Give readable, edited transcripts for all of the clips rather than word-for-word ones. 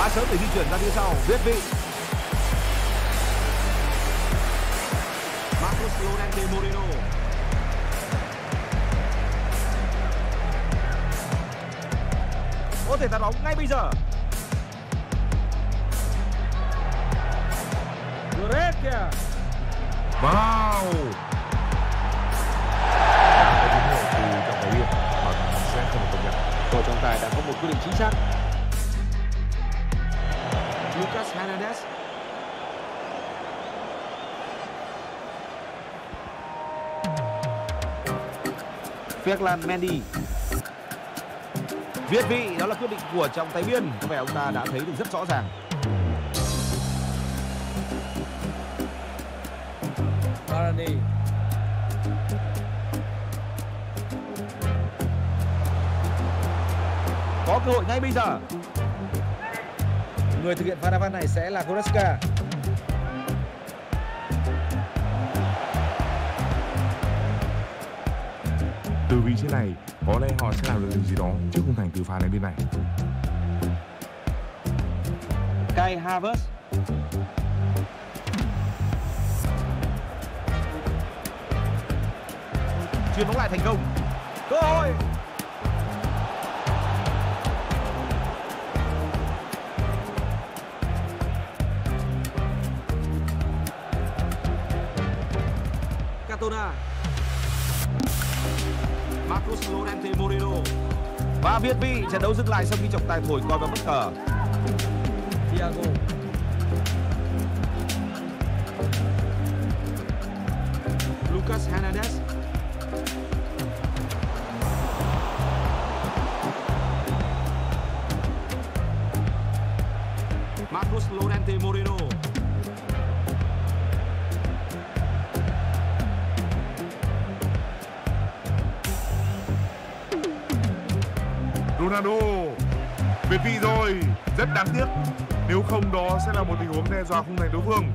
Khá sớm để di chuyển ra phía sau, Viết vị. Marcos Llorente Moreno. Có thể tạt bóng ngay bây giờ. Gret kìa. Wow. Có tín hiệu từ trọng tài viên và sẽ không được công nhận. Tổ trọng tài đã có một quyết định chính xác. Lucas Hernandez. Ferland Mendy. Viết vị, đó là quyết định của trọng tài viên. Có vẻ ông ta đã thấy được rất rõ ràng. Varane. Có cơ hội ngay bây giờ. Người thực hiện pha đá phạt này sẽ là Goretzka. Từ vị trí này, có lẽ họ sẽ làm được điều gì đó trước khung thành từ pha đến bên này. Kai Havertz. Chuyền bóng lại thành công. Cơ hội. Cantona. Marcos Llorente Moreno. Và Viết vị, trận đấu dừng lại sau khi trọng tài thổi còi và bất ngờ. Thiago. Lucas Hernandez. Marcos Llorente Moreno. Ronaldo về vị rồi, rất đáng tiếc. Nếu không đó sẽ là một tình huống đe dọa khung thành đối phương.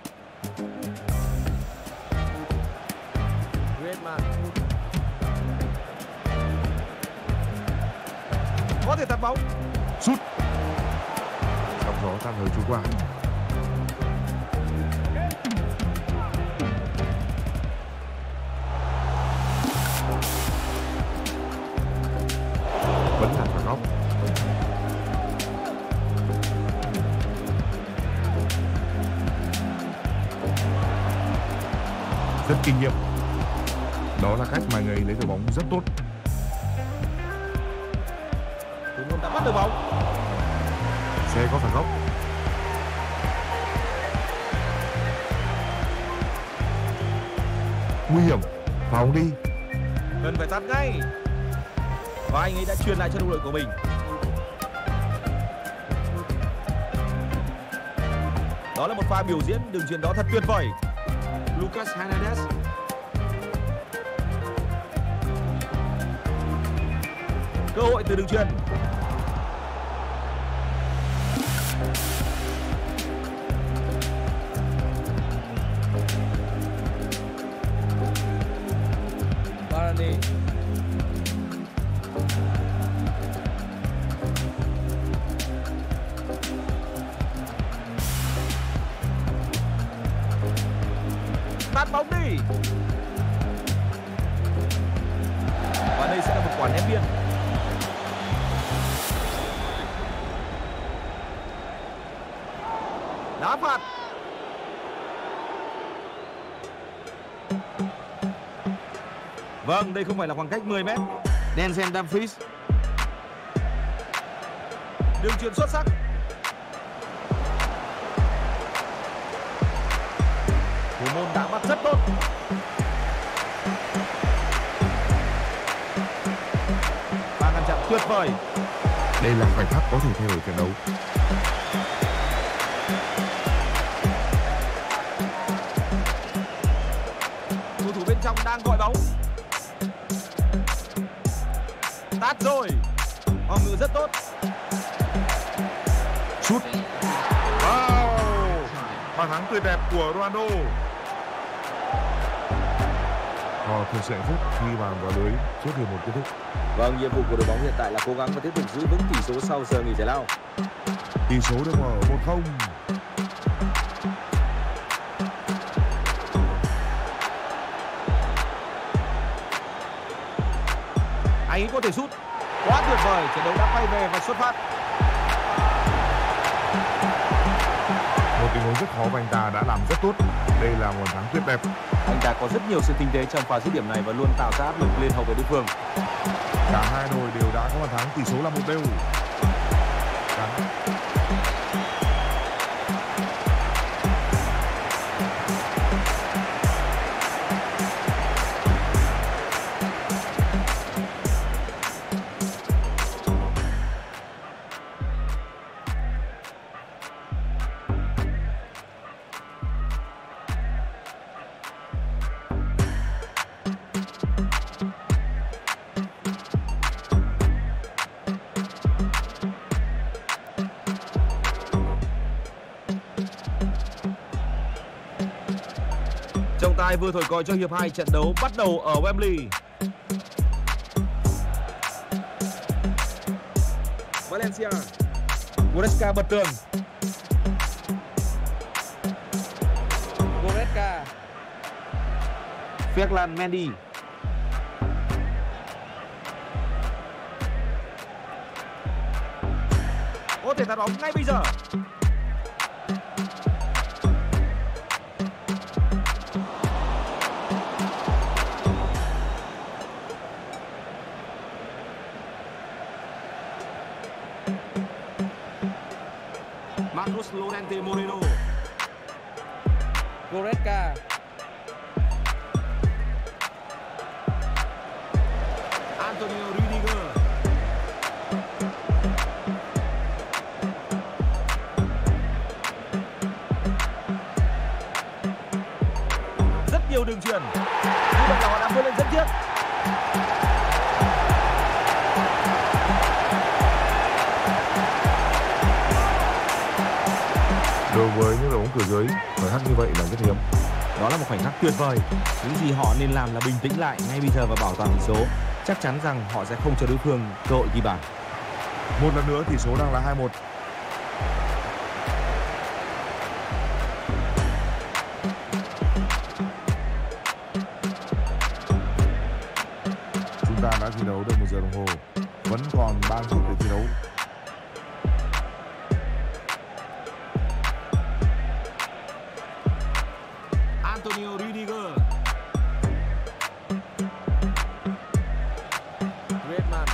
Griezmann. Có thể tạt bóng. Sút. Sóng gió tạm thời trôi qua. Vẫn là phạt góc. Rất kinh nghiệm. Đó là cách mà người lấy được bóng rất tốt. Thủ môn đã bắt được bóng. Sẽ có phạt góc. Nguy hiểm. Vào đi. Cần phải tạt ngay. Và anh ấy đã truyền lại cho đồng đội của mình. Đó là một pha biểu diễn đường chuyền đó thật tuyệt vời. Lucas Hernandez. Cơ hội từ đường chuyền. Varane. Tạt bóng đi. Và đây sẽ là một quả ném biên. Đá phạt. Vâng, đây không phải là khoảng cách 10 m. Denzel Dumfries. Đường chuyền xuất sắc. Thủ môn đã bắt rất tốt. Và ngăn chặn tuyệt vời. Đây là khoảnh khắc có thể thay đổi trận đấu. Cầu thủ bên trong đang gọi bóng. Tát rồi. Phòng ngự rất tốt. Sút. Wow. Bàn thắng tươi đẹp của Ronaldo. Họ thực sự hạnh phúc khi bàn vào lưới trước hiệp một kết thúc. Vâng, nhiệm vụ của đội bóng hiện tại là cố gắng và tiếp tục giữ vững tỷ số sau giờ nghỉ giải lao. Tỷ số được mở 1-0. Anh ấy có thể sút. Quá tuyệt vời, trận đấu đã quay về và xuất phát. Một tình huống rất khó và anh ta đã làm rất tốt. Đây là nguồn thắng tuyệt đẹp. Anh ta có rất nhiều sự tinh tế trong pha dứt điểm này và luôn tạo ra áp lực lên hậu vệ đối phương. Cả hai đội đều đã có bàn thắng, tỷ số là 1-1. Trọng tài vừa thổi còi cho hiệp 2, trận đấu bắt đầu ở Wembley. Valencia. Goretzka bật tường. Goretzka. Ferland Mendy. Có thể tạt bóng ngay bây giờ. Marcos Llorente Moreno. Goretzka. Antonio Rüdiger. Rất nhiều đường chuyền. Như vậy là họ đã vươn lên rất tiếc. Đối với những đội bóng cửa dưới, khoảnh khắc như vậy là rất hiếm. Đó là một khoảnh khắc tuyệt vời. Những gì họ nên làm là bình tĩnh lại ngay bây giờ và bảo toàn tỷ số. Chắc chắn rằng họ sẽ không cho đối phương cơ hội ghi bàn. Một lần nữa tỷ số đang là 2-1. Chúng ta đã thi đấu được 1 giờ đồng hồ, vẫn còn 3 phút để thi đấu. Antonio Rüdiger. Griezmann.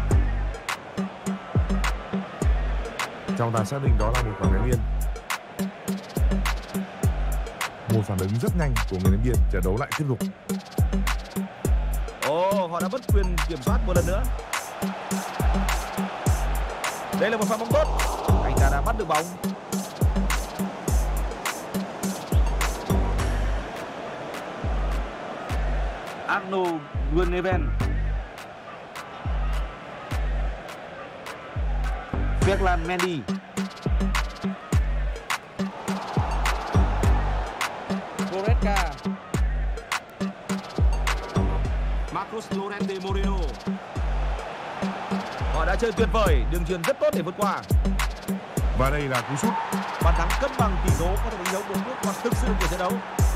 Trọng tài xác định đó là một quả ném biên. Một phản ứng rất nhanh của người ném biên, trận đấu lại tiếp tục. Họ đã mất quyền kiểm soát một lần nữa. Đây là một pha bóng tốt. Anh ta đã bắt được bóng. Arno Gruneven. Ferland Mendy. Goretzka. Marcos Llorente Moreno. Họ đã chơi tuyệt vời, đường chuyền rất tốt để vượt qua. Và đây là cú sút. Bàn thắng cân bằng tỷ số, có thể đánh dấu một bước ngoặt thực sự của trận đấu.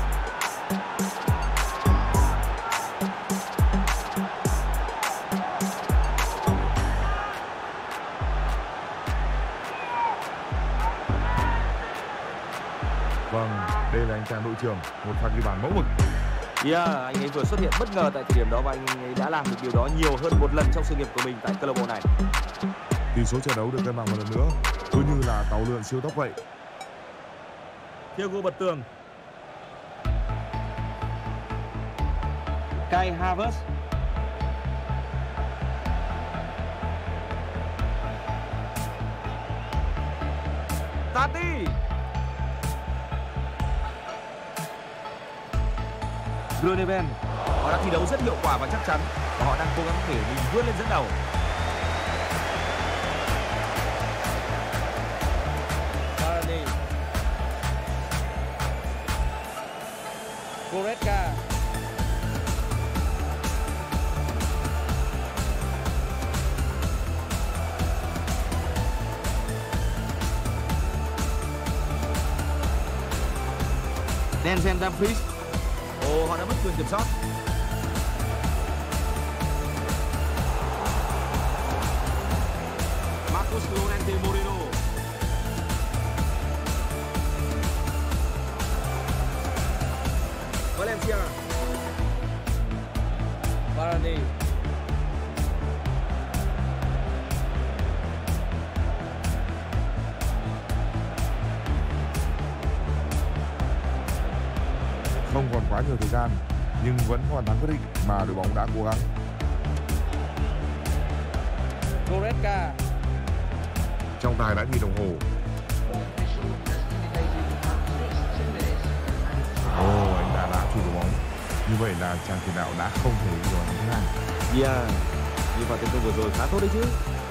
Vâng, đây là anh chàng đội trưởng, một pha ghi bàn mẫu mực. Anh ấy vừa xuất hiện bất ngờ tại thời điểm đó và anh ấy đã làm được điều đó nhiều hơn một lần trong sự nghiệp của mình tại câu lạc bộ này. Tỷ số trận đấu được cân bằng một lần nữa, cứ như là tàu lượn siêu tốc vậy. Thiago bật tường. Kai Havertz. Tati. Gruneven. Họ đã thi đấu rất hiệu quả và chắc chắn và họ đang cố gắng để mình vươn lên dẫn đầu. Varane. Goretzka. Denzel Dumfries. Ồ, họ đã mất quyền kiểm soát. Marcos Llorente Moreno. Valencia. Varane. Không còn quá nhiều thời gian nhưng vẫn hoàn thắng quyết định mà đội bóng đã cố gắng. Goretzka. Trọng tài đã nhìn đồng hồ. Ồ, anh ta đã chủ đội bóng. Như vậy là chàng tiền đạo đã không thể đi vào thứ hai. Yeah, như pha tấn công vừa rồi khá tốt đấy chứ.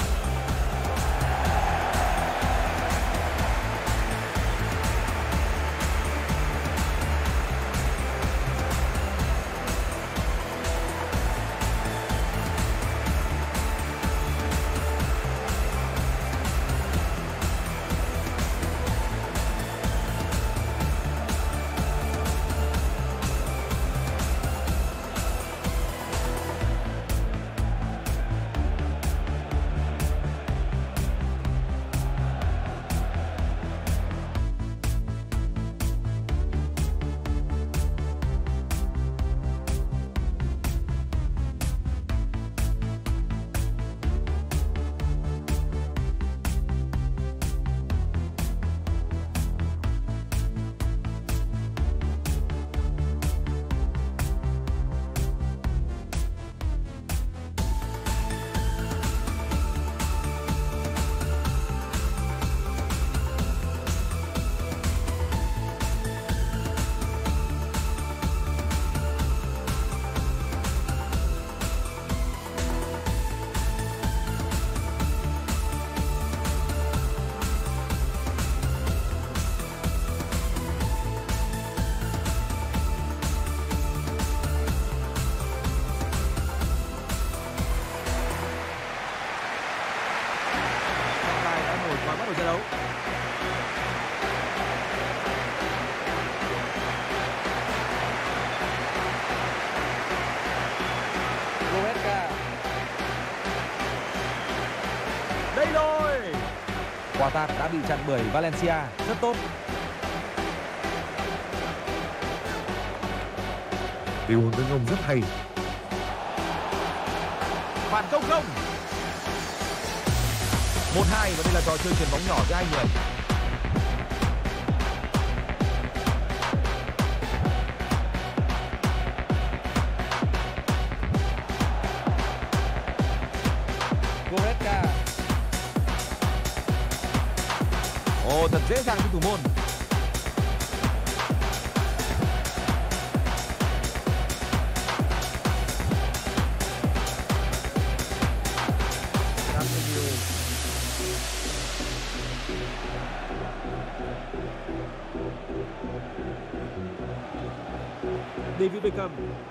Và bắt đầu trận đấu. Goretzka. Đây rồi. Quả tạt đã bị chặn bởi Valencia, rất tốt. Tình huống tấn công rất hay. Phản công không. 1-2 và đây là trò chơi chuyền bóng nhỏ giữa hai người. Goretzka. Ồ, thật dễ dàng với thủ môn. David Beckham.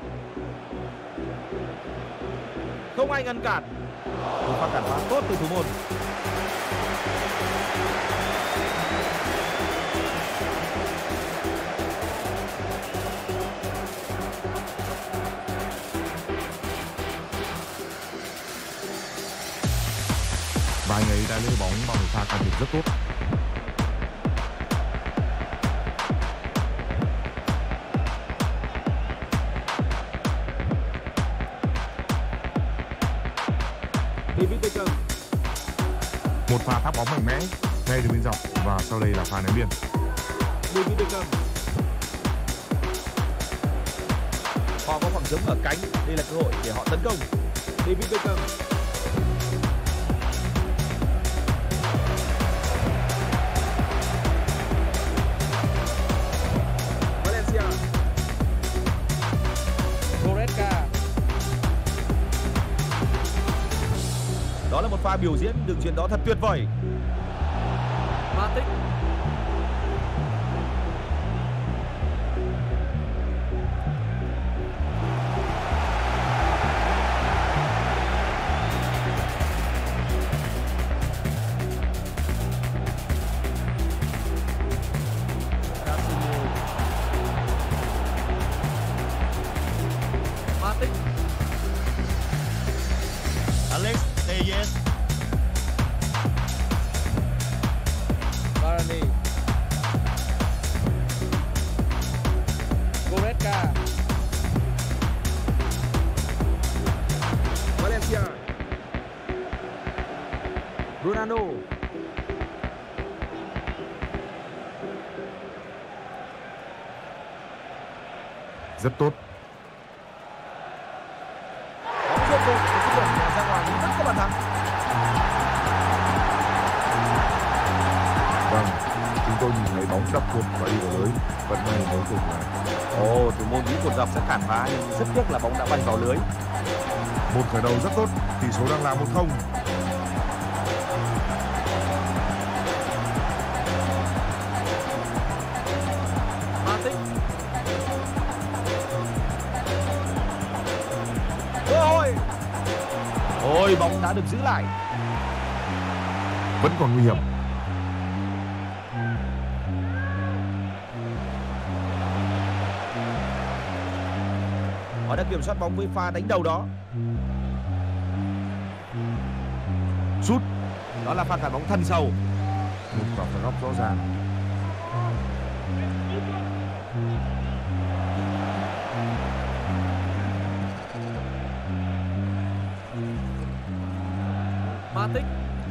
Không ai ngăn cản. Một pha cản phá tốt từ thủ môn. Và anh ấy đã lấy bóng bằng một pha can thiệp rất tốt. David Beckham. Một pha tháp bóng mạnh mẽ ngay từ bên dọc và sau đây là pha ném biên. David Beckham. Họ có khoảng trống ở cánh, đây là cơ hội để họ tấn công. David Beckham. Valencia. Goretzka. Đó là một pha biểu diễn đường chuyền đó thật tuyệt vời. Matic. Casemiro. Ronaldo. Rất tốt. Bóng rốt cuộc ra ngoài nhưng vẫn có bàn thắng. Vâng, chúng tôi nhìn thấy bóng đập cột và đi vào lưới. Vẫn may cuối cùng là Thủ môn nghĩ cột dọc sẽ cản phá nhưng rất tiếc là bóng đã bay vào lưới. một khởi đầu rất tốt, tỷ số đang là 1-0. Matic. Ôi, bóng đã được giữ lại. Vẫn còn nguy hiểm. Họ đã kiểm soát bóng với pha đánh đầu đó. Sút. Đó là pha cản bóng thân sâu. Một quả phạt góc rõ ràng. Matic.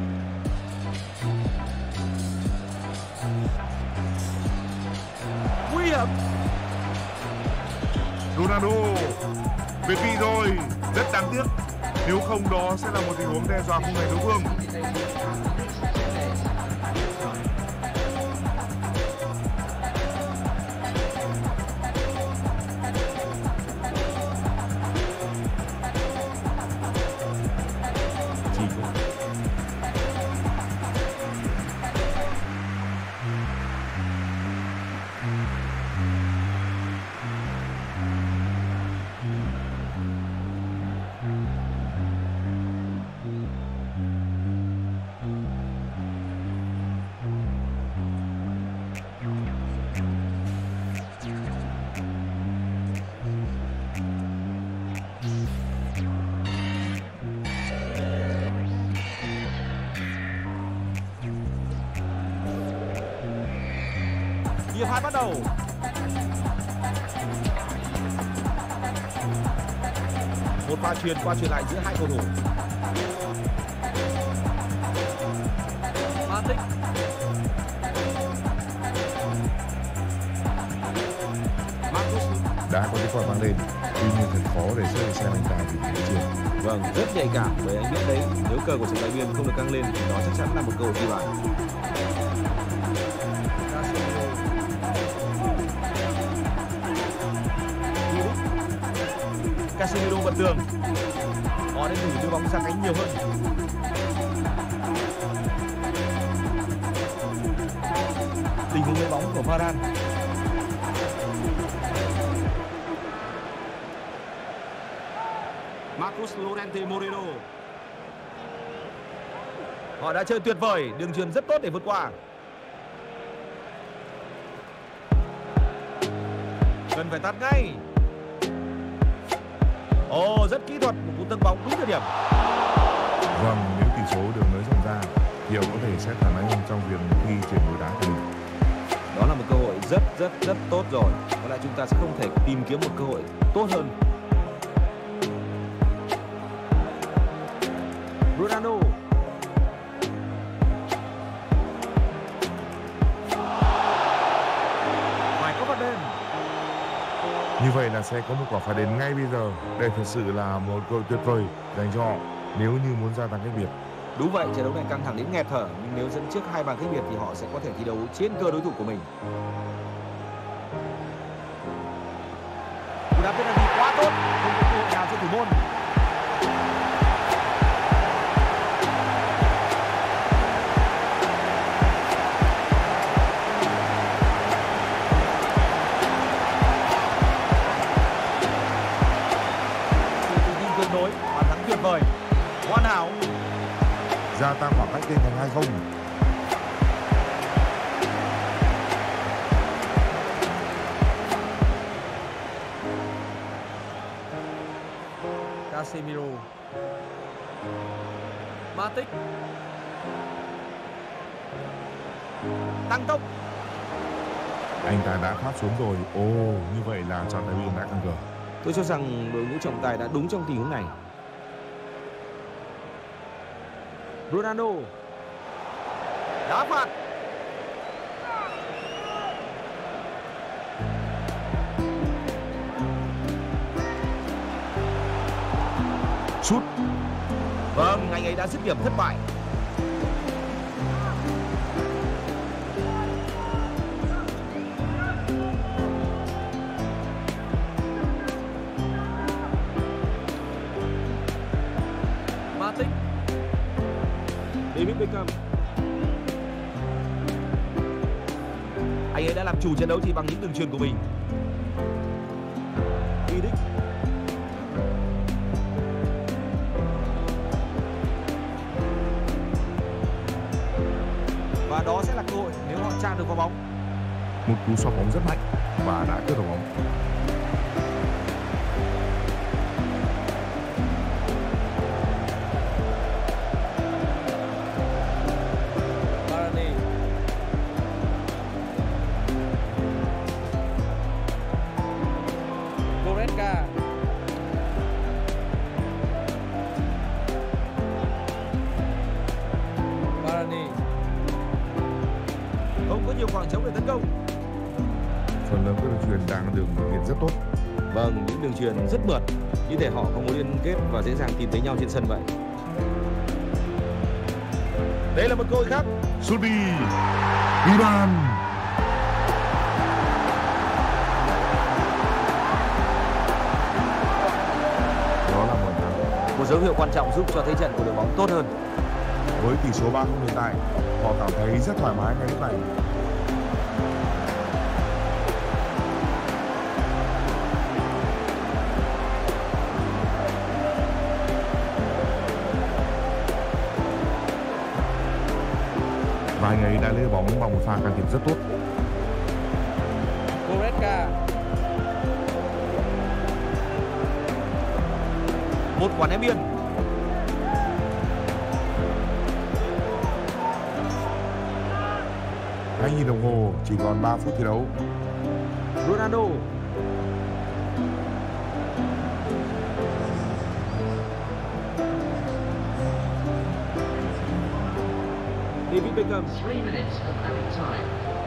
Nguy hiểm. Ronaldo về vị rồi, rất đáng tiếc. Nếu không đó sẽ là một tình huống đe dọa khung thành đối phương. Hiệp 2 bắt đầu. Một pha chuyền qua chuyền lại giữa hai cầu thủ. Matic. Marcus. Đã có tiếng còi vang lên, tuy nhiên thật khó để xem anh ta vì thế chưa. Vâng, rất nhạy cảm bởi anh biết đấy, nếu cờ của trọng tài viên không được căng lên thì đó chắc chắn là một cơ hội ghi bàn. Casemiro bật tường. Họ đã thử đưa bóng sang cánh nhiều hơn. Tình huống lấy bóng của Varane. Marcus Llorente Moreno. Họ đã chơi tuyệt vời, đường chuyền rất tốt để vượt qua. Cần phải tạt ngay. Ồ, rất kỹ thuật, một cú tấn bóng đúng thời điểm. Vâng, nếu tỷ số được nới rộng ra, Hiểu có thể sẽ thoải mái hơn trong việc khi chuyển đổi đá của mình. Đó là một cơ hội rất tốt rồi. Có lẽ chúng ta sẽ không thể tìm kiếm một cơ hội tốt hơn. Ronaldo. Phải có phạt đền. Như vậy là sẽ có một quả phạt đền ngay bây giờ. Đây thật sự là một cơ hội tuyệt vời dành cho họ nếu như muốn gia tăng cách biệt. Đúng vậy, trận đấu này căng thẳng đến nghẹt thở, nhưng nếu dẫn trước 2 bàn cách biệt thì họ sẽ có thể thi đấu trên cơ đối thủ của mình. Cú đá penalty quá tốt, không có cơ hội nào cho thủ môn. Sự tự tin tuyệt đối, bàn thắng tuyệt vời, hoàn hảo. Gia tăng khoảng cách lên thành 2-0. Casemiro. Matic. Tăng tốc. Anh ta đã thoát xuống rồi. Ồ, như vậy là trọng tài viên đã căng cửa. Tôi cho rằng đội ngũ trọng tài đã đúng trong tình huống này. Ronaldo. Đá phạt. Sút. Vâng, anh ấy đã dứt điểm thất bại. Matic. David Beckham. Anh ấy đã làm chủ trận đấu chỉ bằng những đường chuyền của mình. Vidic. Và đó sẽ là cơ hội nếu họ chạm được vào bóng. Một cú xoạc bóng rất mạnh và đã cướp được bóng. Varane. Goretzka. Varane. Không có nhiều khoảng trống để tấn công. Phần lớn các đường chuyền đang được thực hiện rất tốt. Vâng, những đường chuyền rất mượt, như thể họ có mối liên kết và dễ dàng tìm thấy nhau trên sân vậy. Đây là một cơ hội khác. Sút đi. Ghi bàn. Đó là một thắng. Một dấu hiệu quan trọng giúp cho thế trận của đội bóng tốt hơn. Với tỷ số 3-0 hiện tại, họ cảm thấy rất thoải mái ngay lúc này. Và anh ấy đã lấy bóng bằng một pha can thiệp rất tốt. Goretzka. Một quả ném biên. Hãy nhìn đồng hồ, chỉ còn 3 phút thi đấu. Ronaldo. David Beckham. 3 minutes of added time.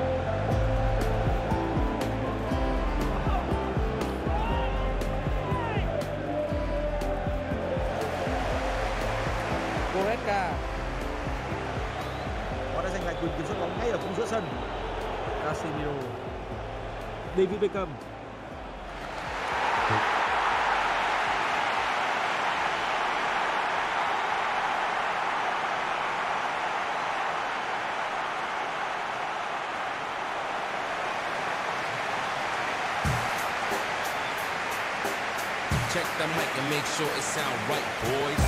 Goretzka. Họ đã giành lại quyền kiểm soát bóng ngay ở khung giữa sân. Casemiro. David Beckham. Check the mic and make sure it sound right, boys.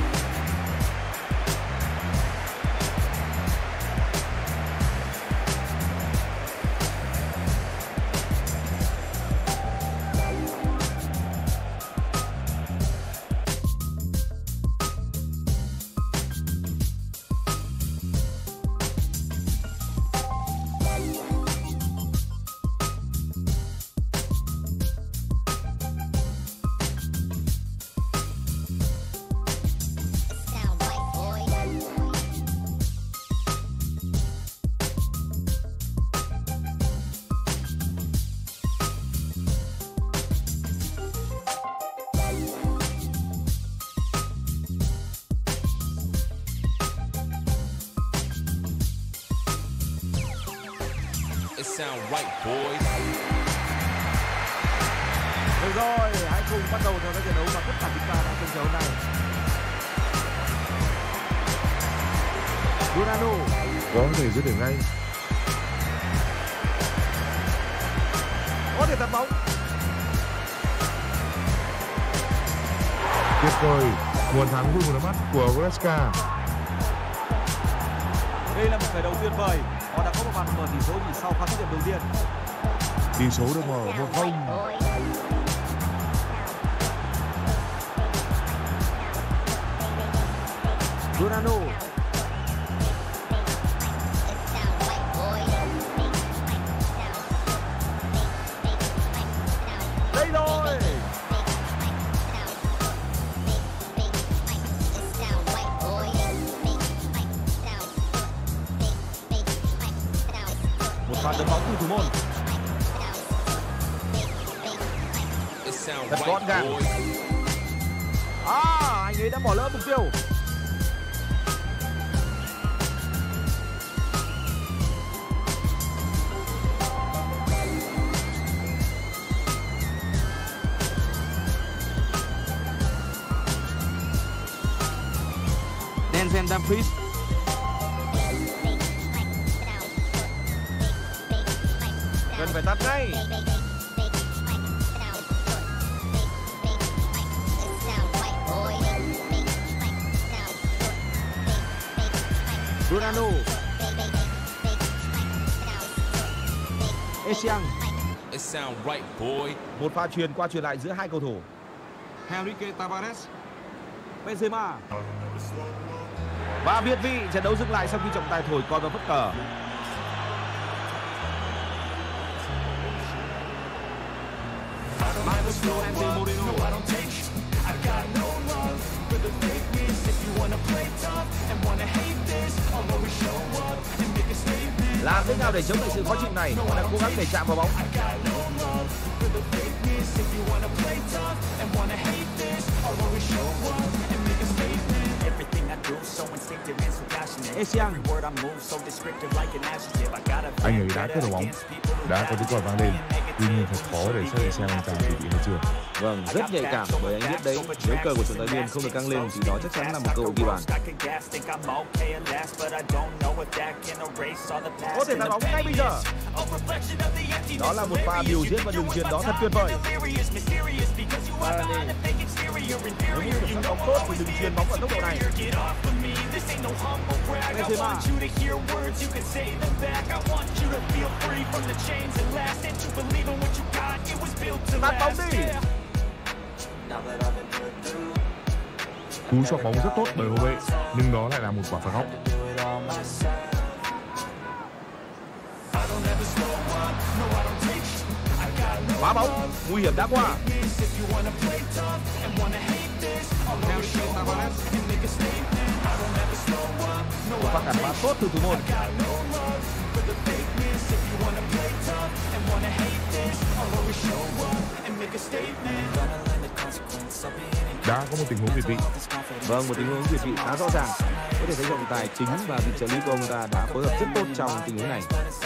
It sound right, boys. Được rồi, hãy cùng bắt đầu theo trận đấu mà tất cả chúng ta đã trông chờ hôm nay. Ronaldo. Có thể dứt điểm ngay. Có thể tạt bóng. Tuyệt vời, nguồn thắng vui một mắt của Goretzka. Đây là một khởi đầu tuyệt vời. Họ đã có một bàn mở tỷ số chỉ sau pha dứt điểm đầu tiên. Tỷ số được mở 1-0. Ronaldo. Đây rồi. Và đấm bóng từ thủ môn. It sound Thật gọn right, gàng. boys. Anh ấy đã bỏ lỡ mục tiêu. Denzel Dumfries. Cần phải tắt ngay. Ronaldo. Esiang. It sound right, boy. Một pha truyền qua truyền lại giữa hai cầu thủ. Henrique Tavares. Benzema. Và việt vị, trận đấu dừng lại sau khi trọng tài thổi còi và phất cờ. Làm thế nào để chống lại sự khó chịu này? Họ đang cố gắng để chạm vào bóng. Esiang. Anh ấy đá cái đầu bóng, đá có tiếng còi vang lên. Tuy nhiên thật khó để xác định xem anh ta bị hay chưa. Vâng, rất nhạy cảm bởi anh biết đấy, nếu cờ của trọng tài viên không được căng lên thì đó chắc chắn là một cơ hội ghi bàn. Có thể tạt bóng ngay bây giờ. Đó là một pha biểu diễn và đường chuyền đó thật tuyệt vời. Nếu như kiểm soát bóng tốt thì đừng chuyền bóng ở tốc độ này. Benzema. Tạt bóng đi. Cú chọc bóng rất tốt bởi hậu vệ, nhưng đó lại là một quả phạt góc. Phá bóng, nguy hiểm đã qua. Và cản phá tốt từ thủ môn. Đã có một tình huống việt vị. Vâng, một tình huống việt vị khá rõ ràng. Có thể thấy trọng tài chính và vị trợ lý của ông ta đã phối hợp rất tốt trong tình huống này.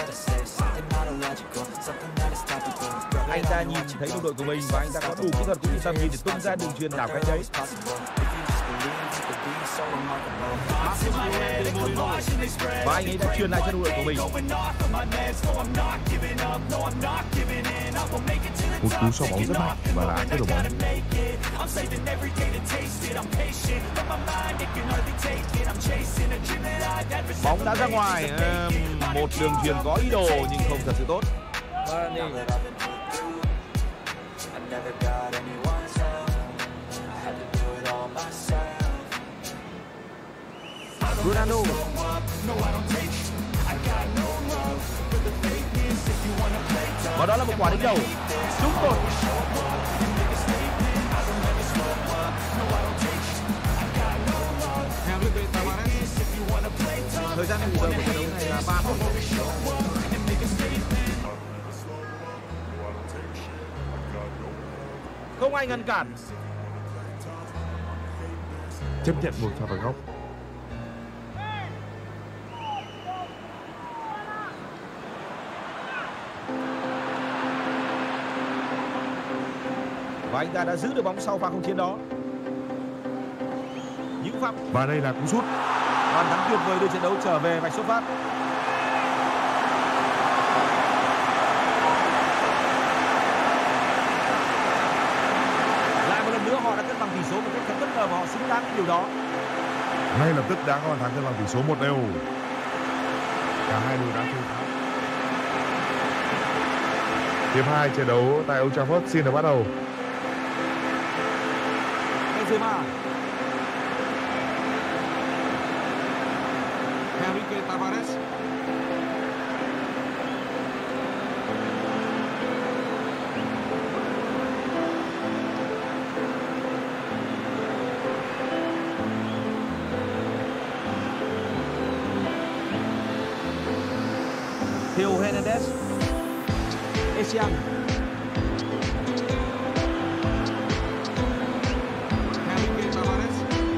Anh ta nhìn thấy đồng đội của mình và anh ta có đủ kỹ thuật cũng như tầm nhìn để tung ra đường chuyền đảo cánh đấy. Và anh ấy đã truyền lại cho đồng đội của mình. Một cú xoạc bóng rất mạnh và đã kết đầu bóng. Bóng đã ra ngoài. Một đường chuyền có ý đồ nhưng không thật sự tốt. Ronaldo. Và đó là một quả đánh đầu trúng cột. Thời gian nghỉ ngơi của trận đấu này là 3 phút. Không ai ngăn cản. Chấp nhận một pha phạt góc. Và anh ta đã giữ được bóng sau pha không chiến đó. Những phạm. Và đây là cú sút. Bàn thắng tuyệt vời đưa trận đấu trở về vạch xuất phát. Lại một lần nữa họ đã cân bằng tỷ số một cách thật bất ngờ và họ xứng đáng điều đó. Ngay lập tức đã có bàn thắng cân bằng tỷ số 1-0. Cả hai đội đã thua. Hiệp 2 trận đấu tại Old Trafford xin được bắt đầu. Benzema. Henrique Tavares. Theo Hernandez. Esiang. Javier Tavares.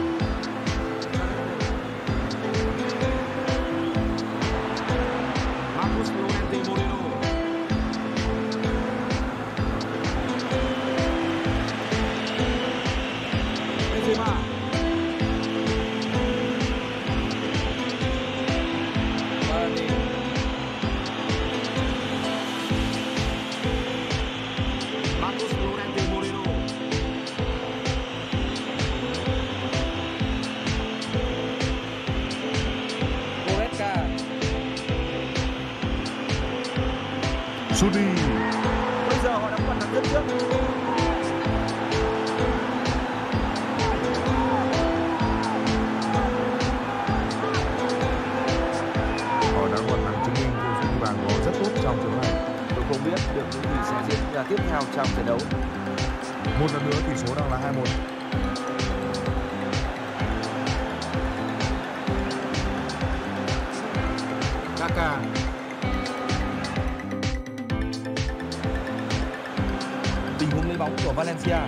Marcos Llorente Moreno. Benzema. Varane, Marcos Llorente Moreno. Goretzka, Sút đi. Bây giờ họ đã có bàn thắng dẫn trước. Họ đã hoàn thành chứng minh cho suất ghi bàn của họ rất tốt trong trận này. Tôi không biết được những gì sẽ diễn ra tiếp theo trong trận đấu. Một lần nữa tỷ số đang là 2-1. Kaka. Tình huống lấy bóng của Valencia.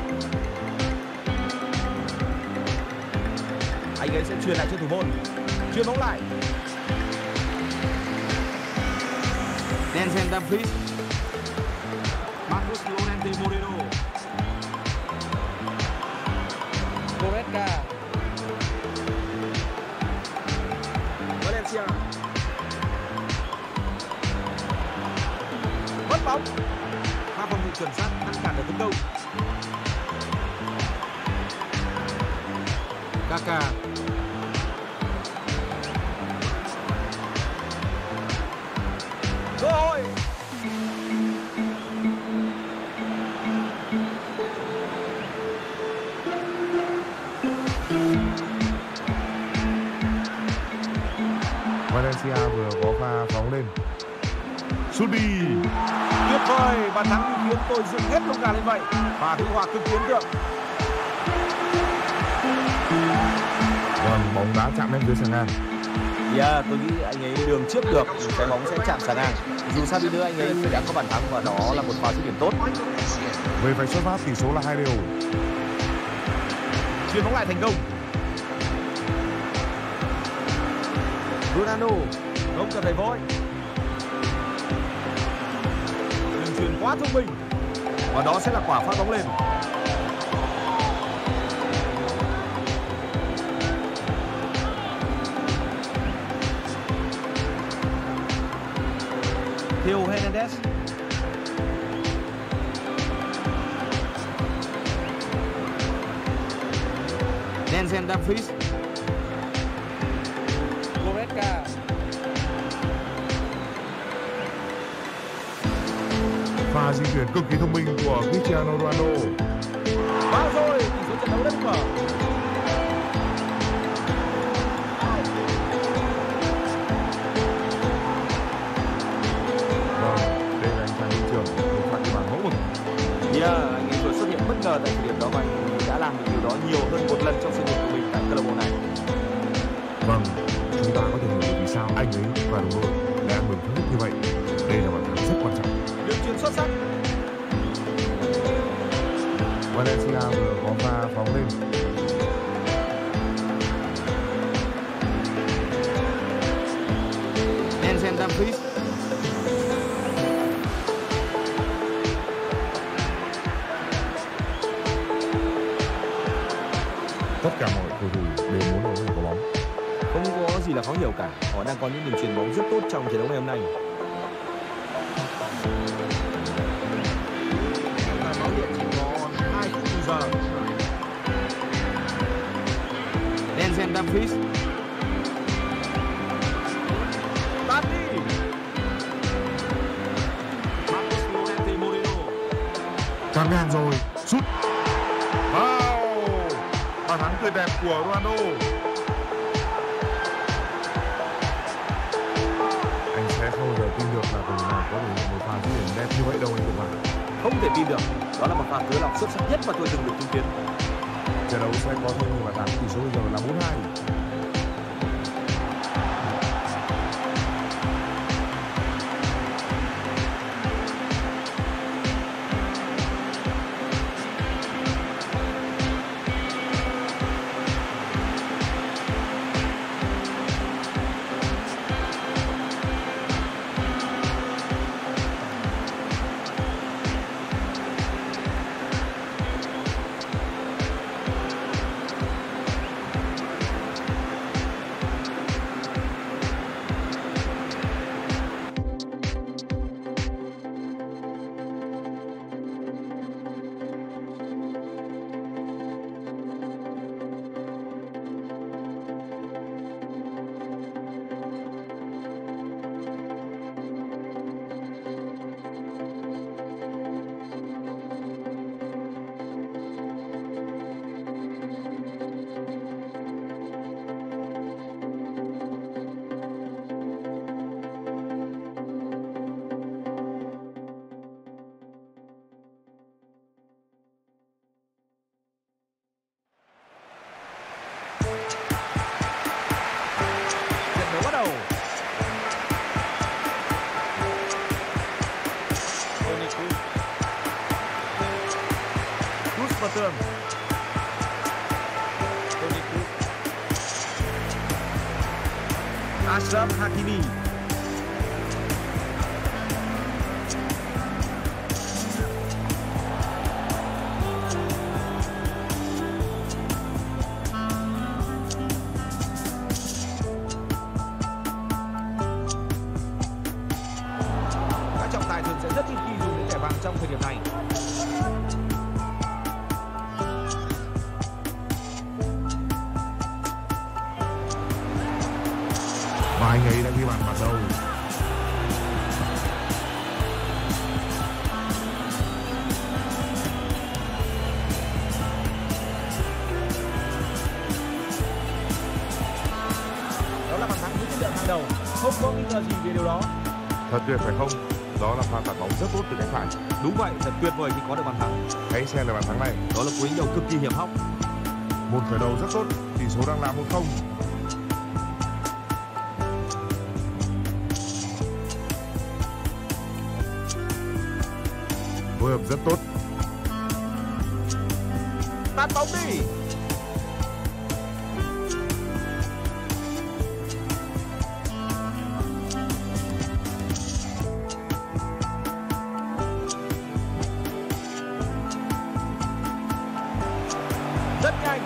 Anh ấy sẽ truyền lại cho thủ môn. Truyền bóng lại. Denzel Dumfries. Marcos Llorente Moreno. Goretzka, Valencia. Mất bóng. Pha phòng ngự chuẩn xác ngăn cản được tấn công. Kaka. Cơ hội. Valencia vừa có pha phóng lên. Sút đi. Tuyệt vời, bàn thắng khiến tôi dựng hết lông gà lên vậy. Và thi hòa cực kỳ ấn tượng. Còn bóng đá chạm lên dưới sân ngang. Tôi nghĩ anh ấy đường trước được, cái bóng sẽ chạm xà ngang. Dù sao đi nữa anh ấy đã có bàn thắng và đó là một pha dứt điểm tốt. Về vạch xuất phát tỷ số là 2-2. Chuyền bóng lại thành công. Ronaldo không cần phải vội. Đường chuyền quá thông minh. Và đó sẽ là quả phát bóng lên. Theo Hernandez. Denzel Dumfries. Goretzka, Pha di chuyển cực kỳ thông minh của Cristiano Ronaldo. Vào rồi, tỷ số trận đấu đất mở. Vâng, đây là anh chàng đội trưởng một pha ghi bàn mẫu mực. Anh ấy vừa xuất hiện bất ngờ tại thời điểm đó và anh ấy đã làm được điều đó nhiều hơn một lần trong sự nghiệp của mình tại câu lạc bộ này. Vâng, chúng ta có thể hiểu được vì sao anh ấy và đồng đội đã ăn mừng thắng lợi như vậy. Đây là bàn thắng rất quan trọng. Đường chuyền xuất sắc. Valencia vừa có pha phóng lên. Denzel Dumfries. Tất cả mọi cầu thủ đều muốn ở có bóng. Không có gì là khó hiểu cả. Họ đang có những đường chuyền bóng rất tốt trong trận đấu ngày hôm nay. Và báo hiện chỉ còn 2 phút bù giờ. Denzel Dumfries. Tát đi. Marcos Llorente Moreno. Căng ngang rồi, sút. Wow, bàn thắng tuyệt đẹp của Ronaldo. Anh sẽ không bao giờ tin được là cầu thủ nào có thể một pha dứt điểm đẹp như vậy đâu anh Dũng ạ. Không thể tin được, đó là một pha cưới lòng xuất sắc nhất mà tôi từng được chứng kiến. Trận đấu sẽ có thêm một bàn thắng, tỷ số bây giờ là 4-2. Achraf Hakimi. Các trọng tài thường sẽ rất ít khi dùng đến thẻ vàng trong thời điểm này. Và anh ấy đã ghi bàn bắt đầu. Đó là bàn thắng với chất lượng hàng đầu, không có nghi ngờ gì về điều đó. Thật tuyệt phải không? Đó là pha tạt bóng rất tốt từ cánh phải. Đúng vậy, thật tuyệt vời khi có được bàn thắng. Hãy xem lại bàn thắng này. Đó là cú đánh đầu cực kỳ hiểm hóc. Một khởi đầu rất tốt, tỷ số đang là 1-0. Phối hợp rất tốt. Tạt bóng đi. Rất nhanh.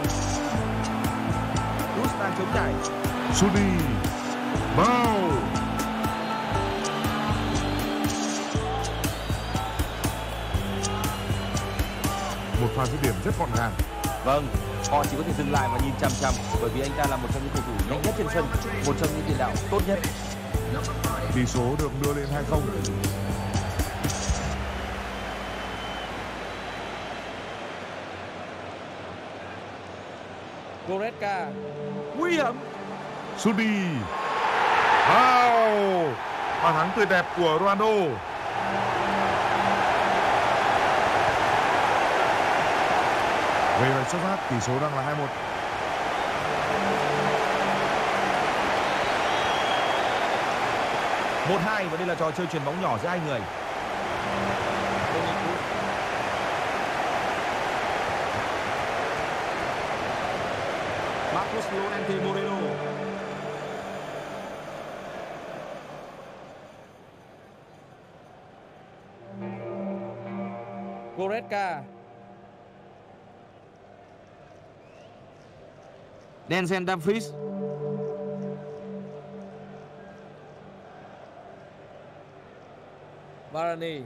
Rus đang chống chạy. Sút đi. Vào. Một pha dứt điểm rất gọn gàng. Vâng, họ chỉ có thể dừng lại và nhìn chằm chằm bởi vì anh ta là một trong những cầu thủ nhanh nhất trên sân, một trong những tiền đạo tốt nhất. Tỷ số được đưa lên 2-0. Goretzka. Nguy hiểm. Sút đi. Wow. Bàn thắng tuyệt đẹp của Ronaldo. Về lần xuất phát, tỷ số đang là 2-1. Một hai và đây là trò chơi chuyền bóng nhỏ giữa hai người. Marcos Llorente Moreno. Goretzka. Denzel Dumfries. Varane.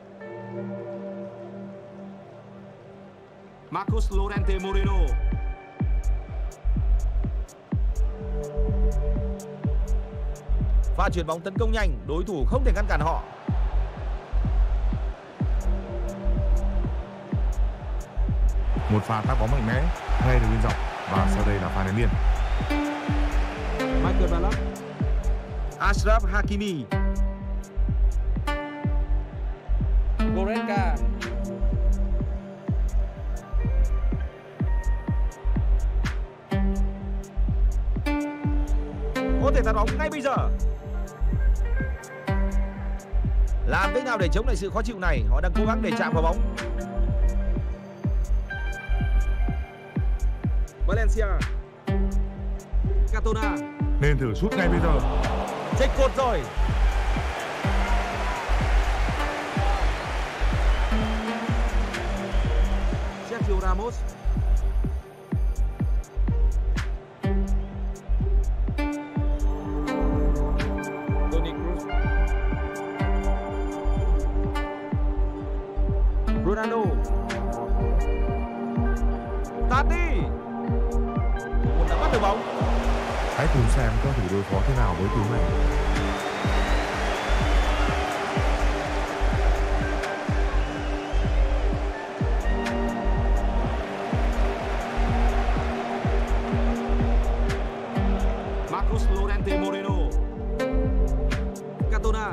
Marcos Llorente Moreno. Pha chuyển bóng tấn công nhanh, đối thủ không thể ngăn cản họ. Một pha tác bóng mạnh mẽ ngay từ biên dọc và sau đây là pha ném biên. Michael Ballack. Achraf Hakimi. Goretzka. Có thể tạt bóng ngay bây giờ. Làm thế nào để chống lại sự khó chịu này? Họ đang cố gắng để chạm vào bóng. Valencia. Cantona. Nên thử sút ngay bây giờ. Chệch cột rồi. Sergio Ramos. Toni Kroos. Ronaldo. Tạt đi. Một đã bắt được bóng. Hãy cùng xem các thủ đối phó thế nào với cú này. Marcos Llorente Moreno. Cantona.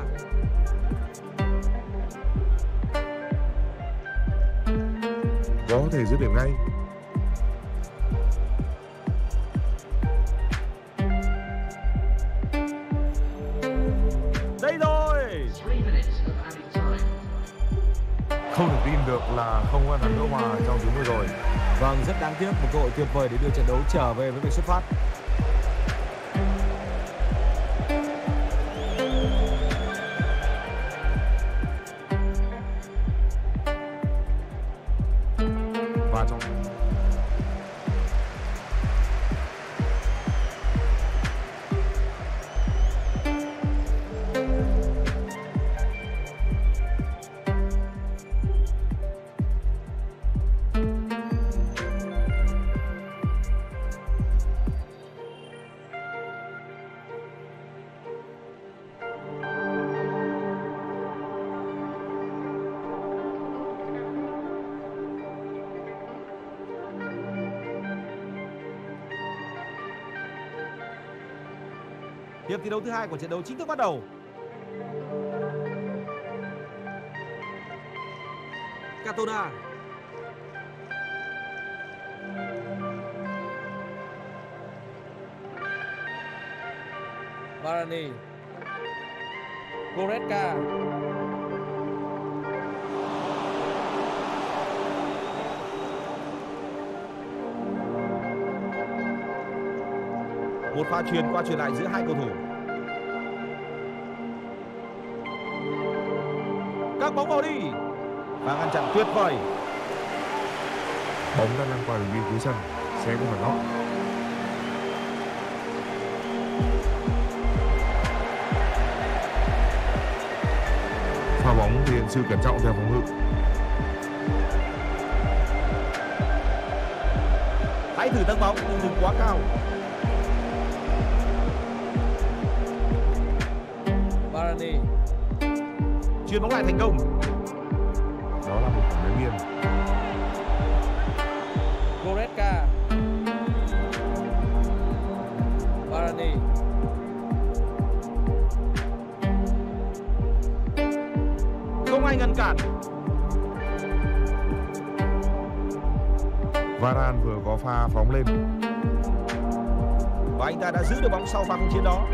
Có thể dứt điểm ngay. Đây rồi. Không thể tin được là không có thắng gỡ hòa trong tiếng vừa rồi. Vâng, rất đáng tiếc, một cơ hội tuyệt vời để đưa trận đấu trở về với vị xuất phát. Hiệp thi đấu thứ hai của trận đấu chính thức bắt đầu. Cantona. Varane. Goretzka. Một pha chuyền qua chuyền lại giữa hai cầu thủ. Các bóng vào đi. Và ngăn chặn tuyệt vời. Bóng đã lan qua đường biên cuối sân, sẽ có phạt góc. Pha bóng thể hiện sự cẩn trọng theo phòng ngự. Hãy thử tấn bóng nhưng đừng quá cao. Varane. Chuyền bóng lại thành công. Đó là một quả ném biên. Goretzka. Varane. Không ai ngăn cản. Varane vừa có pha phóng lên. Và anh ta đã giữ được bóng sau pha không chiến đó.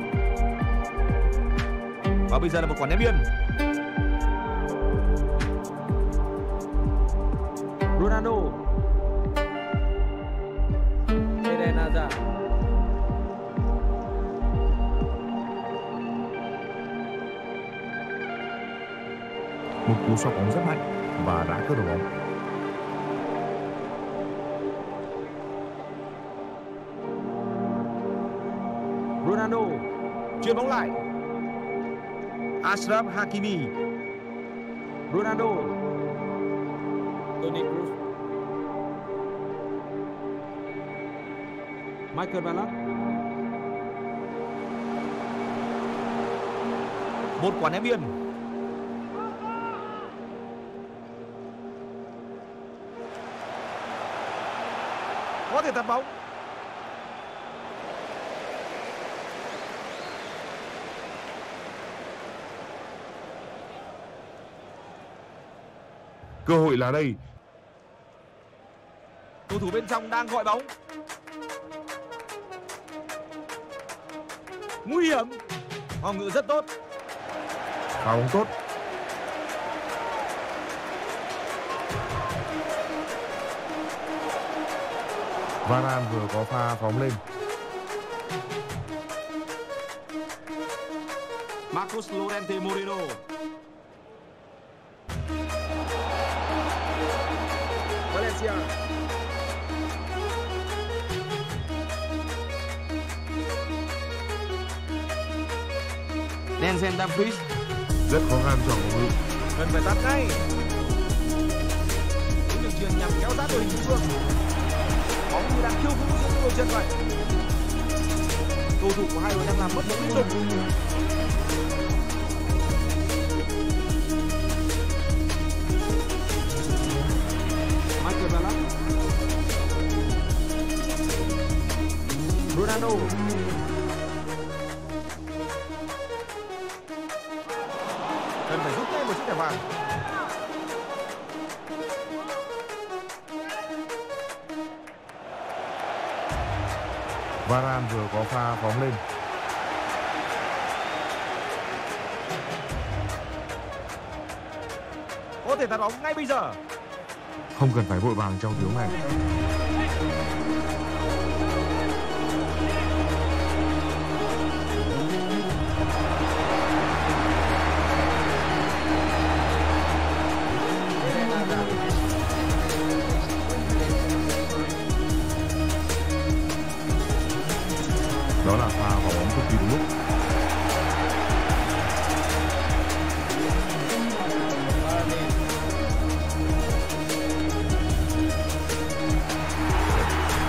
Và bây giờ là một quả ném biên. Ronaldo. Eden Hazard. Một cú xoạc bóng rất mạnh và đã cướp được bóng. Ronaldo. Chuyền bóng lại. Achraf Hakimi. Ronaldo. Toni Kroos. Michael Ballack. Một quả ném biên. Có thể tạt bóng. Cơ hội là đây. Cầu thủ bên trong đang gọi bóng. Nguy hiểm. Phòng ngự rất tốt. Pha bóng tốt. Varane vừa có pha phóng lên. Marcos Llorente Moreno. Valencia. Denzel Dumfries. Rất khó khăn cho phòng ngự. Cần phải tắt ngay. Những đường chuyền nhằm kéo sát đội hình đối phương. Bóng như đang khiêu vũ giữa đôi chân vậy. Cầu thủ của hai đội đang làm mất bóng liên tục. Michael Ballack. Ronaldo. Cần phải rút ngay một chiếc thẻ vàng. Varane vừa có pha phóng lên. Có thể tạt bóng ngay bây giờ. Không cần phải vội vàng trong tình huống này. Đó là pha vào bóng cực kỳ đúng lúc. Varane.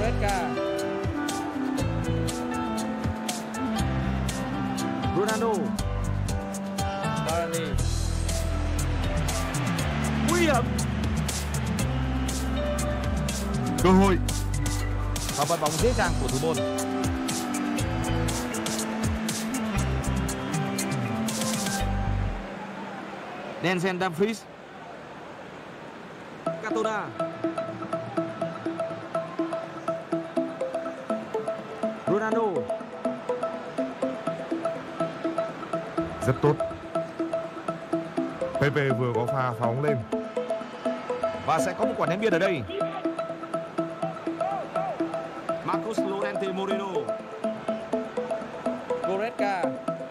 Goretzka. Ronaldo. Varane. Nguy hiểm. Cơ hội. Và vận bóng dễ dàng của thủ môn. Denzel Dumfries. Cantona. Ronaldo. Rất tốt. PP vừa có pha phóng lên. Và sẽ có một quả ném biên ở đây. Marcos Llorente Moreno. Goretzka.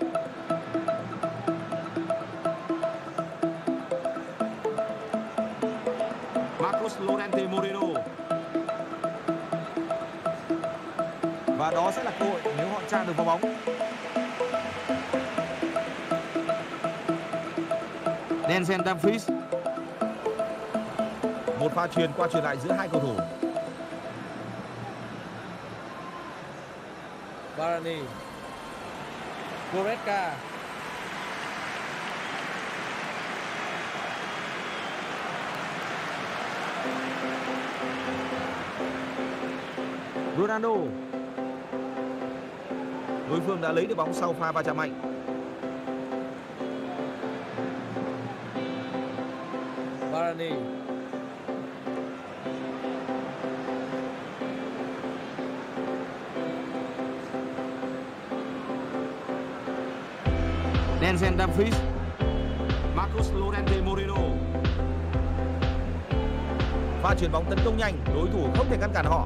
Marcos Llorente Moreno. Và đó sẽ là cơ hội nếu họ tra được vào bóng. Denzel Dumfries. Một pha chuyền qua chuyền lại giữa hai cầu thủ. Varane. Goretzka. Ronaldo. Đối phương đã lấy được bóng sau pha va chạm mạnh. Varane. Denzel Dumfries. Marcos Llorente Moreno. Pha chuyền bóng tấn công nhanh, đối thủ không thể ngăn cản họ.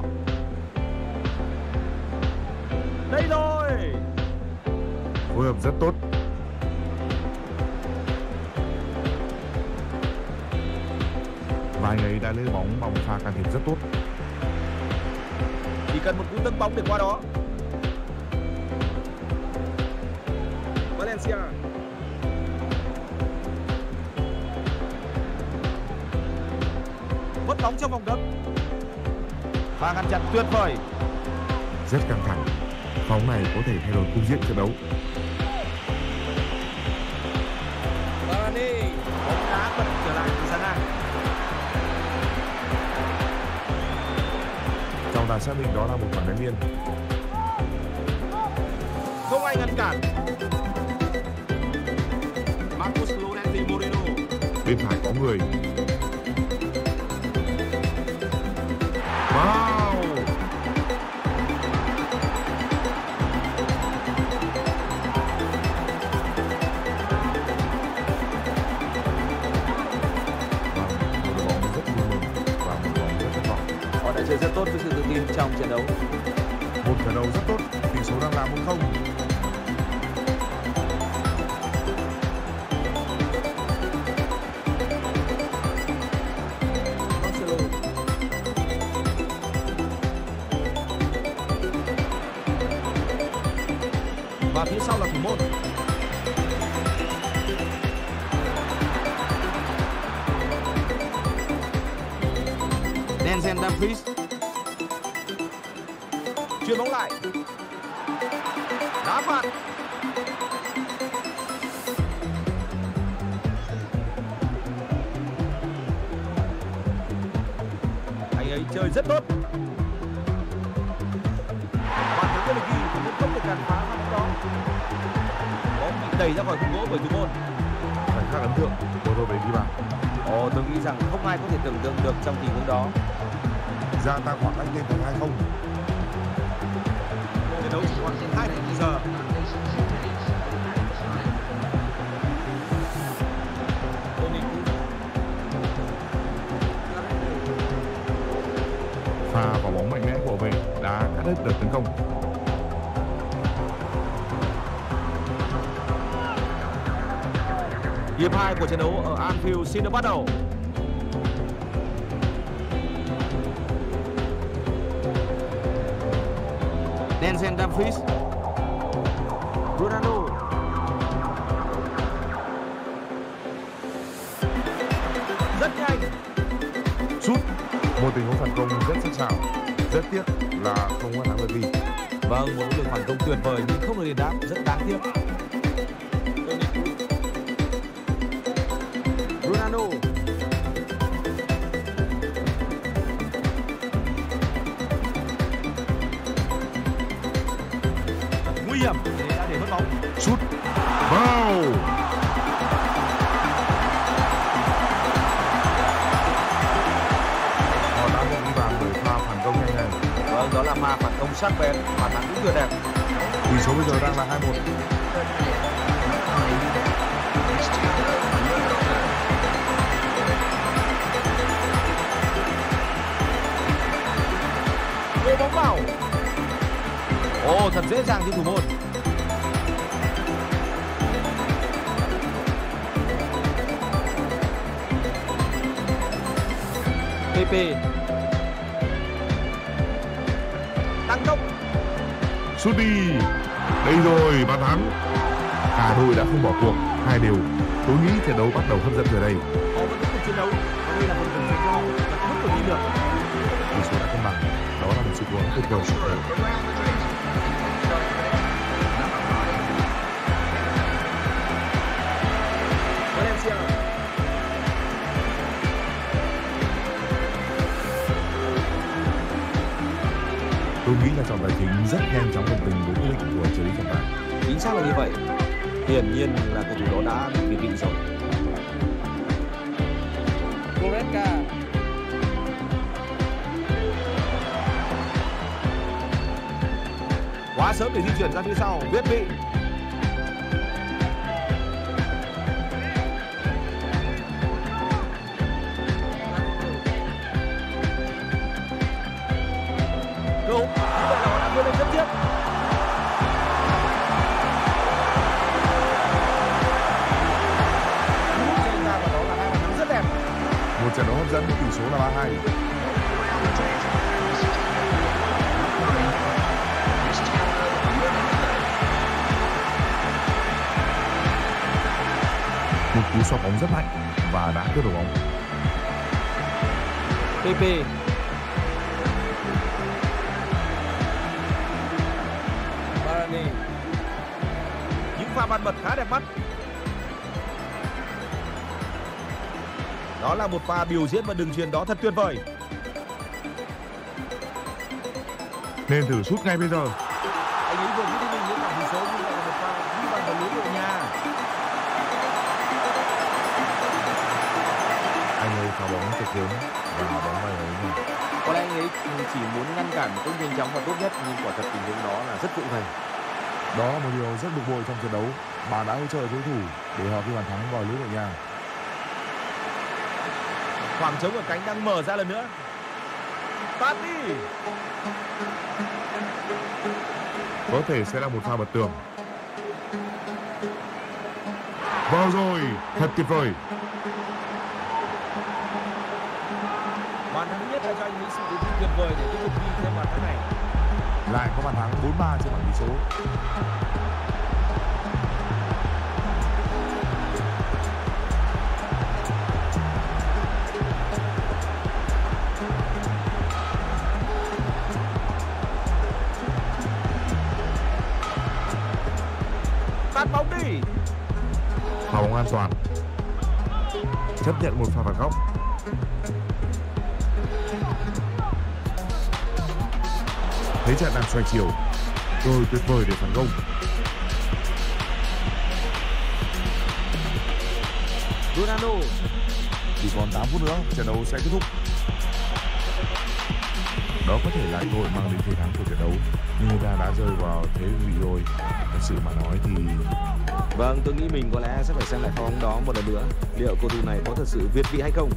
Đây rồi. Phối hợp rất tốt. Vài người đã lấy bóng bằng pha can thiệp rất tốt. Chỉ cần một cú tấn bóng để qua đó. Valencia. Mất bóng trong vòng cấm. Pha ngăn chặn tuyệt vời. Rất căng thẳng. Bóng này có thể thay đổi cục diện trận đấu. Varane. Bóng đá bật trở lại từ sân ngang. Trọng tài xác định đó là một quả ném biên. Không ai ngăn cản. Marcos Llorente Moreno. Bên phải có người. Wow! Họ đã chơi rất tốt với sự tự tin trong trận đấu. Một trận đấu rất tốt, tỷ số đang là 1-0. Marcelo. Và phía sau là thủ môn. Denzel Dumfries. Chuyền bóng lại. Đá phạt. Anh ấy chơi rất tốt. Và thấy Pellegrini thì cũng không thể cản phá pha bóng đó. Bóng bị đẩy ra khỏi khung gỗ bởi thủ môn. Khoảnh khắc ấn tượng của đội về ghi bàn. Tôi nghĩ rằng không ai có thể tưởng tượng được trong tình huống đó. Gia tăng khoảng cách lên thành 2-0. Trận đấu chỉ còn 2 phút giờ. Toni Kroos. Pha vào bóng mạnh mẽ của về đã cắt đứt đợt tấn công. Hiệp 2 của trận đấu ở Anfield xin được bắt đầu. Denzel Dumfries. Ronaldo. Rất nhanh. Sút. Một tình huống phản công rất sắc sảo. Rất tiếc là không có thắng được gì. Vâng, một nỗ lực phản công tuyệt vời nhưng không được đền đáp, rất đáng tiếc. Toni Kroos. Ronaldo. Nguy hiểm, thế đã để mất bóng. Sút vào. Họ đã bị ghi bàn bởi pha phản công nhanh này. Vâng, đó là pha phản công sắc bén, phản thắng cũng tuyệt đẹp. Tỷ số bây giờ đang là 2-1. Đưa bóng vào. Ồ, thật dễ dàng cho thủ môn. PP tăng tốc. Sút đi. Đây rồi, bàn thắng. Cả đội đã không bỏ cuộc, 2-2. Tôi nghĩ trận đấu bắt đầu hấp dẫn từ đây. Họ vẫn tiếp tục chiến đấu và đây là một phần cho họ là không thể đi được. Tỷ số đã cân bằng. Đó là một sự cố gắng tuyệt vời của đội. Valencia. Tôi nghĩ là trọng tài chính rất nhanh chóng đồng tình với quyết định của trợ lý trọng tài. Chính xác là như vậy. Hiển nhiên là cầu thủ đó đã bị việt vị rồi. Goretzka. Quá sớm để di chuyển ra phía sau, việt vị. Cơ hội, như vậy là họ đã vươn lên rất tiếp. Ra và đó là hai bàn thắng rất đẹp. Một trận đấu hấp dẫn với tỷ số là 3-2. Một cú xoạc bóng rất mạnh và đã cướp được bóng. PP. Varane. Những pha bắn bật khá đẹp mắt. Đó là một pha biểu diễn và đường chuyền đó thật tuyệt vời. Nên thử sút ngay bây giờ. Anh ấy vừa nghĩ đến mình những cả tỷ số nhưng lại là một pha ghi bàn vào lưới đội nhà. Anh ấy phá bóng cực lớn và bóng bay vào ấy. Có lẽ anh ấy chỉ muốn ngăn cản một cách nhanh chóng và tốt nhất nhưng quả thật tình huống đó là rất vụng về. Đó là một điều rất bực bội trong trận đấu. Bạn đã hỗ trợ đối thủ để họ ghi bàn thắng vào lưới đội nhà. Khoảng trống ở cánh đang mở ra lần nữa. Tát đi. Có thể sẽ là một pha bật tường. Vào rồi, thật tuyệt vời. Bàn thắng nhất đã cho anh ấy sự tự tin tuyệt vời để tiếp tục ghi thêm bàn thắng này. Lại có bàn thắng 4-3 trên bảng tỷ số. Tát bóng đi. Pha bóng an toàn. Chấp nhận một pha phạt góc. Thế trận đang xoay chiều. Cơ hội tuyệt vời để phản công. Ronaldo. Chỉ còn 8 phút nữa trận đấu sẽ kết thúc. Đó có thể là cơ hội mang đến chiến thắng của trận đấu, nhưng người ta đã rơi vào thế vị rồi. Thật sự mà nói thì Vâng, tôi nghĩ mình có lẽ sẽ phải xem lại pha bóng đó một lần nữa. Liệu cầu thủ này có thật sự việt vị hay không?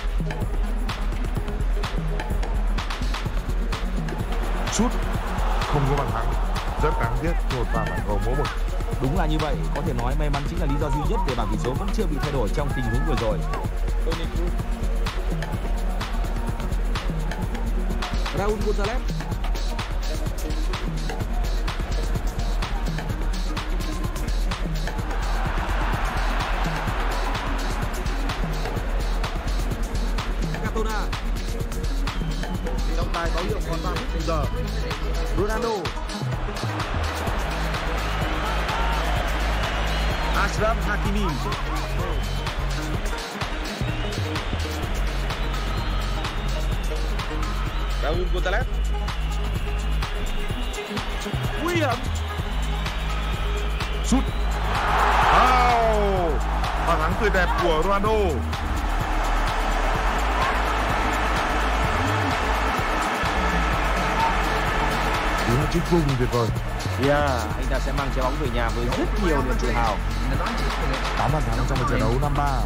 sút không có bàn thắng, rất đáng tiếc một pha phản công mỗi một. Đúng là như vậy, có thể nói may mắn chính là lý do duy nhất để bảng tỷ số vẫn chưa bị thay đổi trong tình huống vừa rồi. Toni Kroos. Raúl González. Cantona. Thì đóng trọng tài báo hiệu còn 3 phút bù giờ. Ronaldo, Achraf Hakimi, Raúl González. nguy hiểm. Sút. Wow, bàn thắng tuyệt đẹp của Ronaldo. Cú hat-trick vô cùng tuyệt vời. Anh ta sẽ mang trái bóng về nhà với rất nhiều niềm tự hào. 8 bàn thắng trong một trận đấu 5-3.